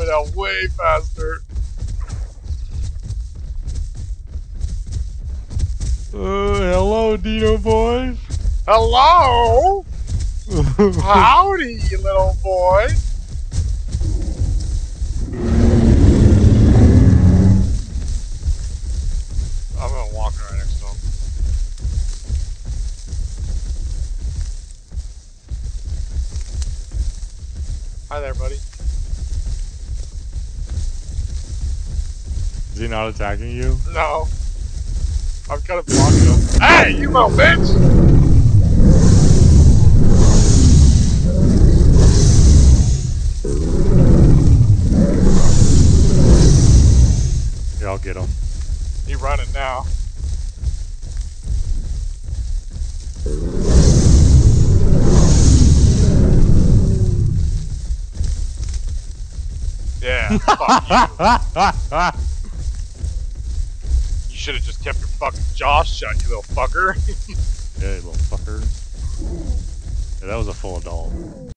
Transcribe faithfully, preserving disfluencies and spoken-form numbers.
now way faster. Uh, hello, Dino boys. Hello? Howdy, you little boy. I'm gonna walk right next to him. Hi there, buddy. Is he not attacking you? No. I'm kind of blocking him. Hey, you little bitch! Here, I'll get him. He running now. Yeah, fuck you. You should have just kept your fucking jaw shut, you little fucker. Yeah, you little fucker. Yeah, that was a full adult.